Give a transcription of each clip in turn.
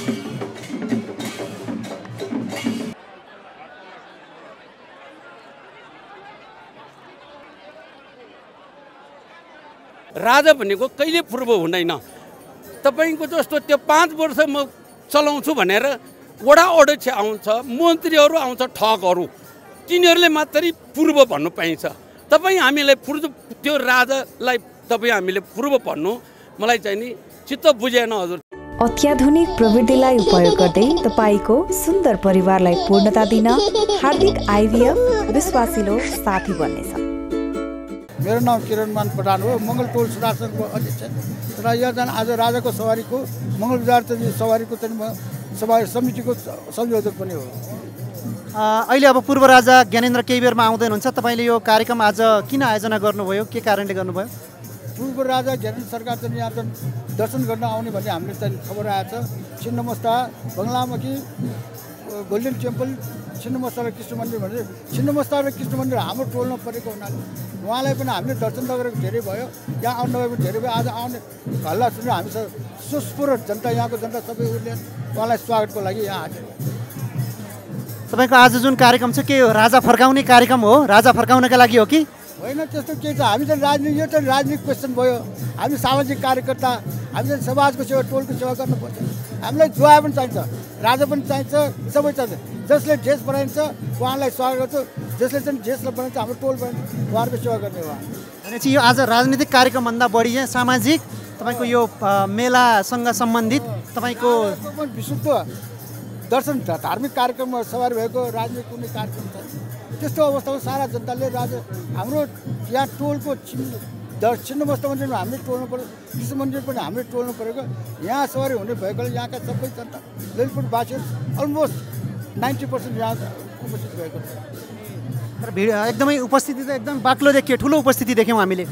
राजा भनेको कहिले पूर्व हुँदैन। तपाईको जस्तो त्यो 5 वर्ष म चलाउँछु भनेर वडा अध्यक्ष आउँछ, मन्त्रीहरू आउँछ, ठगहरू, तिनीहरूले मात्रै पूर्व भन्नु पाइन्छ। तपाईँ हामीलाई पूर्व त्यो राजालाई तपाईँ हामीले पूर्व भन्नु मलाई चाहिँ नि चित्त बुझेन हजुर। अत्याधुनिक प्रविधिलाई उपयोग गर्दै तपाईको सुन्दर परिवारलाई पूर्णता दिन हार्दिक आइभीएफ विश्वासिलो साथी बन्नेछ। मेरो नाम किरणमान प्रधान हो, मङ्गल टोल सुधार सङ्घको अध्यक्ष र यहाँ आज राजाको सवारीको मङ्गल बजार सवारीको सभा समितिको संयोजक पनि हो। अहिले अब पूर्व राजा ज्ञानेन्द्र केही बेरमा आउँदै हुनुहुन्छ। तपाईँले यो कार्यक्रम आज किन आयोजना गर्नुभयो, के कारणले गर्नुभयो? पूर्व राजा ज्ञानेन्द्र सरकार चाहिँ यहाँ दर्शन गर्न आउने भन्ने हामीले चाहिँ खबर आएछ। छिन्नमस्ता, बङ्गलामुखी, गोल्डन टेम्पल, छिन्नमस्ता र कृष्ण मन्दिर भनेर छिन्नमस्ता र कृष्ण मन्दिर हाम्रो टोलमा परेको हुनाले उहाँलाई पनि हामीले दर्शन नगरेको धेरै भयो, यहाँ आउनुभएको धेरै भयो। आज आउने हल्ला सुनेर हामी सुस्फूर्त जनता, यहाँको जनता सबै उसले उहाँलाई स्वागतको लागि यहाँ हाजिर। तपाईँको आज जुन कार्यक्रम छ के राजा फर्काउने कार्यक्रम हो? राजा फर्काउनका लागि हो कि होइन? त्यस्तो केही छ। हामी चाहिँ राजनीति, यो चाहिँ राजनीतिक क्वेसन भयो। हामी सामाजिक कार्यकर्ता, हामी चाहिँ समाजको सेवा, टोलको सेवा गर्नुपर्छ। हामीलाई जुवा पनि चाहिन्छ, राजा पनि चाहिन्छ, सबै चाहिन्छ। जसले ड्रेस बनाइन्छ उहाँलाई स्वागत गर्छु, जसले चाहिँ ड्रेसलाई बनाइन्छ हाम्रो टोल बनाइन्छ उहाँहरूको सेवा गर्ने हो। भनेपछि यो आज राजनीतिक कार्यक्रमभन्दा बढी चाहिँ सामाजिक तपाईँको यो मेलासँग सम्बन्धित तपाईँको विशुद्ध दर्शन धार्मिक कार्यक्रम सवारी भएको राजनीतिक कुनै कार्यक्रम छ। त्यस्तो अवस्थामा सारा जनताले राजा हाम्रो यहाँ टोलको छिन्नमस्ता मन्दिरमा हामीले टोल्नु पऱ्यो, कृष्ण मन्दिर पनि हामीले टोल्नु परेको। यहाँ सवारी हुने भएकोले यहाँका सबै जनता ललितपुरवासीहरू अलमोस्ट 90% यहाँ उपस्थित भएको छ। तर भिड एकदमै उपस्थिति त एकदम बाक्लो देखियो, ठुलो उपस्थिति देख्यौँ हामीले।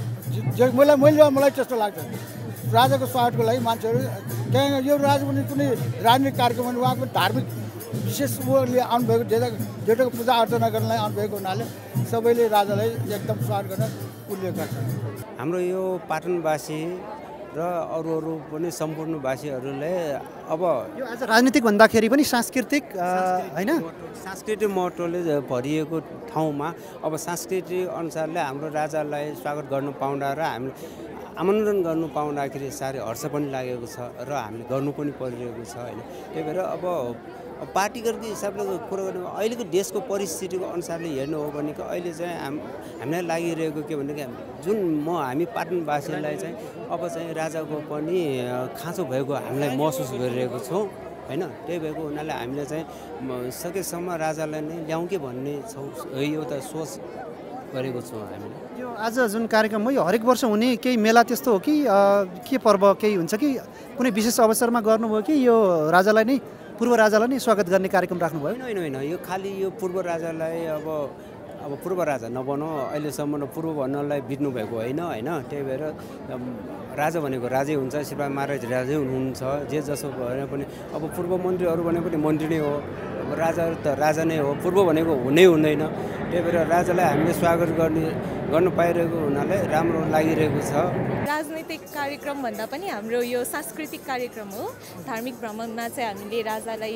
मलाई त्यस्तो लाग्छ। राजाको स्वागतको लागि मान्छेहरू त्यहाँ यो राजा पनि कुनै राजनीतिक कार्यक्रम भने उहाँको धार्मिक विशेष उहाँले आउनुभएको जेठोको पूजा अर्चना गर्नलाई आउनुभएको हुनाले सबैले राजालाई एकदम स्वागत गर्न उल्लेख गर्छ। हाम्रो यो पाटनवासी र अरू पनि सम्पूर्णवासीहरूले अब यो आज राजनीतिक भन्दाखेरि पनि सांस्कृतिक होइन, सांस्कृतिक महत्त्वले भरिएको ठाउँमा अब सांस्कृतिक अनुसारले हाम्रो राजालाई स्वागत गर्नु पाउँदा र हामीले आमन्त्रण गर्नु पाउँदाखेरि साह्रै हर्ष पनि लागेको छ र हामीले गर्नु पनि परिरहेको छ होइन। त्यही भएर अब पार्टीगतको हिसाबले कुरो गर्नु अहिलेको देशको परिस्थितिको अनुसारले हेर्नु हो भने अहिले चाहिँ हामीलाई लागिरहेको के भनेदेखि जुन हामी पाटनवासीलाई चाहिँ अब चाहिँ राजाको पनि खाँचो भएको हामीलाई महसुस गरिरहेको छौँ होइन। त्यही भएको हुनाले हामीले चाहिँ सकेसम्म राजालाई नै ल्याउँ कि भन्ने एउटा सोच गरेको छौँ हामीले। यो आज जुन कार्यक्रम हो यो हरेक वर्ष हुने केही मेला त्यस्तो हो कि के पर्व केही हुन्छ कि कुनै विशेष अवसरमा गर्नुभयो कि यो राजालाई नै पूर्व राजालाई नै स्वागत गर्ने कार्यक्रम राख्नुभयो? होइन, यो खालि यो पूर्व राजालाई अब पूर्व राजा नबनाऊ, अहिलेसम्म पूर्व भन्नलाई बित्नु भएको होइन। त्यही भएर राजा भनेको राजै हुन्छ, शिवराज महाराज राजै हुनुहुन्छ। जे जसो भए पनि अब पूर्व मन्त्रीहरू भने पनि मन्त्री नै हो, अब राजा त राजा नै हो, पूर्व भनेको हुँदैन। त्यही भएर राजालाई हामीले स्वागत गर्न पाइरहेको हुनाले राम्रो लागिरहेको छ। राजनीतिक कार्यक्रम भन्दा पनि हाम्रो यो सांस्कृतिक कार्यक्रम हो। धार्मिक भ्रमणमा चाहिँ हामीले राजालाई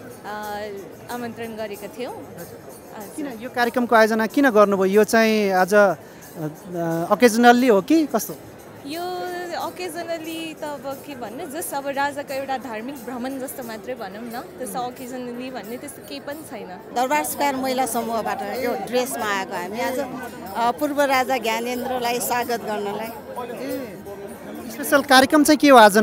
आमन्त्रण गरेका थियौँ। किन यो कार्यक्रमको आयोजना किन गर्नुभयो? यो चाहिँ आज अकेजनल्ली हो कि कस्तो? यो अकेजनली त अब के भन्नु, जस्ट अब राजाको एउटा धार्मिक भ्रमण जस्तो मात्रै भनौँ न, त्यस्तो अकेजनली भन्ने त्यस्तो केही पनि छैन। दरबार स्क्वायर महिला समूहबाट यो ड्रेसमा आएको हामी आज पूर्व राजा ज्ञानेन्द्रलाई स्वागत गर्नलाई। स्पेसल कार्यक्रम चाहिँ के हो आज?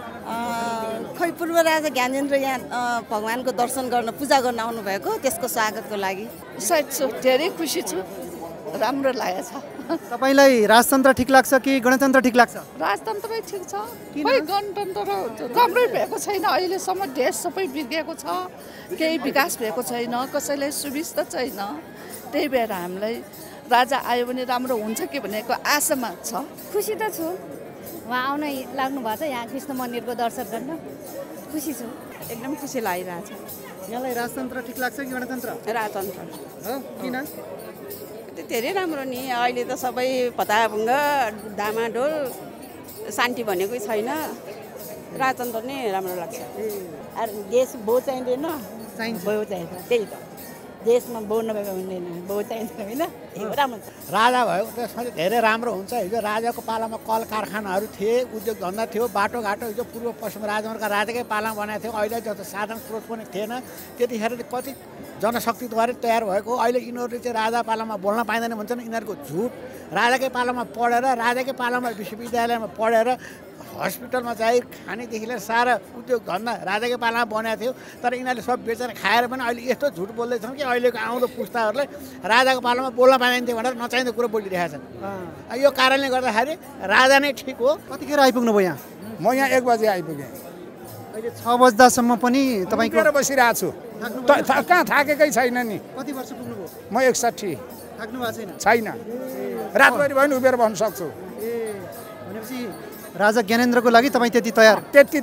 खै पूर्व राजा ज्ञानेन्द्र यहाँ भगवानको दर्शन गर्न पूजा गर्न आउनुभएको, त्यसको स्वागतको लागि सायद छु, धेरै खुसी छु, राम्रो लागेको छ। तपाईलाई राजतन्त्र ठिक लाग्छ कि गणतन्त्र ठिक लाग्छ? राजतन्त्रै ठिक छ, खै गणतन्त्र राम्रै भएको छैन। अहिलेसम्म देश सबै बिग्रेको छ, केही विकास भएको छैन, कसैलाई सुविस्ता छैन। त्यही भएर हामीलाई राजा आयो भने राम्रो हुन्छ कि भनेको आशामा छ। खुसी त छु, उहाँ आउन लाग्नु भएको छ यहाँ कृष्ण मन्दिरको दर्शन गर्न, खुसी छु, एकदम खुसी लागिरहेछ। यहाँलाई राजतन्त्र ठिक लाग्छ कि गणतन्त्र? राजतन्त्र हो, किन? धेरै राम्रो नि, अहिले त सबै पताभुङ्ग डामाडोल, शान्ति भनेकै छैन। राजतन्त्र नै राम्रो लाग्छ देश भो चाहिँदैन भो चाहिन्छ त्यही त देशमा भो नभएको हुँदैन भो चाहिन्छ होइन राम्रो राजा भएको त्यसमा चाहिँ धेरै राम्रो हुन्छ हिजो राजाको पालामा कल कारखानाहरू थिए उद्योग धन्दा थियो बाटोघाटो हिजो पूर्व पश्चिम राजमार्ग राजाकै पालामा बनाएको थियो अहिले जस्तो साधन स्रोत पनि थिएन त्यतिखेर कति जनशक्तिद्वारा तयार भएको अहिले यिनीहरूले चाहिँ राजा पालामा बोल्न पाइँदैन भन्छन् यिनीहरूको झुट राजाकै पालामा पढेर राजाकै पालामा विश्वविद्यालयमा पढेर हस्पिटलमा चाहिँ खानेदेखि लिएर सारा उद्योग धन्दा राजाकै पालामा बनाएको थियो तर यिनीहरूले सब बेचेर खाएर पनि अहिले यस्तो झुट बोल्दैछन् कि अहिलेको आउँदो पुस्ताहरूले राजाको पालामा बोल्न पाइन्थ्यो भनेर नचाहिँदो कुरो बोलिरहेका छन् यो कारणले गर्दाखेरि राजा नै ठिक हो कतिखेर आइपुग्नु भयो यहाँ म यहाँ 1 बजे आइपुगेँ अहिले 6 बज्दासम्म पनि तपाईँको बसिरहेको छु कहाँ थाकेकै छैन नि कति वर्ष पुग्नुभयो म 61 थाक्नु भएको छैन रातभरि भयो नि उभिएर बस्न सक्छु भनेपछि राजा ज्ञानेन्द्रको लागि तपाईँ त्यति तयार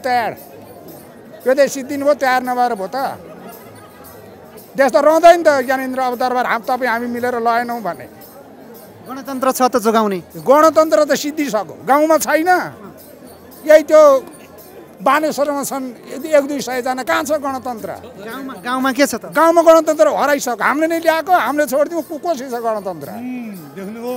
यो देश सिद्धिनु भयो तयार नभएर भयो त देश त रहँदैन त ज्ञानेन्द्र अब दरबार हामी मिलेर लगाएनौँ भने गणतन्त्र छ त जोगाउने गणतन्त्र त सिद्धिसक्यो गाउँमा छैन यही त्यो बानेश्वरमा छन् 100-200 जना कहाँ छ गणतन्त्र गाउँमा के छ त गाउँमा गणतन्त्र हराइसक्यो हामीले नै ल्याएको हामीले छोडिदिउँ कसै छ गणतन्त्र देख्नुभयो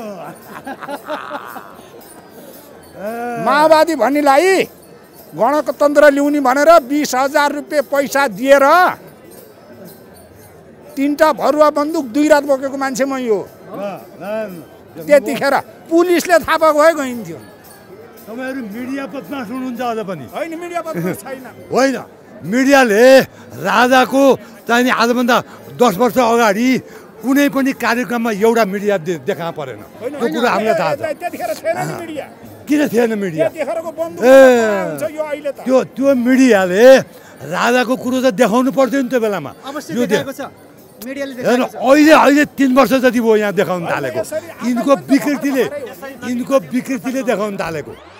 माओवादी भन्नेलाई गणतन्त्र ल्याउने भनेर 20,000 रुपियाँ पैसा दिएर 3टा भरुवा बन्दुक 2 रात बोकेको मान्छे मै हो त्यतिखेर पुलिसले थाहा पाएको भए गइन्थ्यो तपाईहरु मिडिया बदमास हुनुहुन्छ अझ पनि हैन मिडिया बदमास छैन होइन मिडियाले राजाको चाहिँ आजभन्दा 10 वर्ष अगाडि कुनै पनि कार्यक्रममा एउटा मिडिया देखा परेन त्यो कुरा हामीलाई थाहा छ त्यतिखेर छैन नि मिडिया किन थिएन मिडिया त्यतिखेरको बन्दुक हुन्छ यो अहिले त त्यो मिडियाले राजाको कुरो त देखाउनु पर्थ्यो नि त्यो बेलामा यो देखाएको छ मिडियाले देखाएको छ अहिले 3 वर्ष जति भयो यहाँ देखाउन थालेको यिनको विकृतिले देखाउन थालेको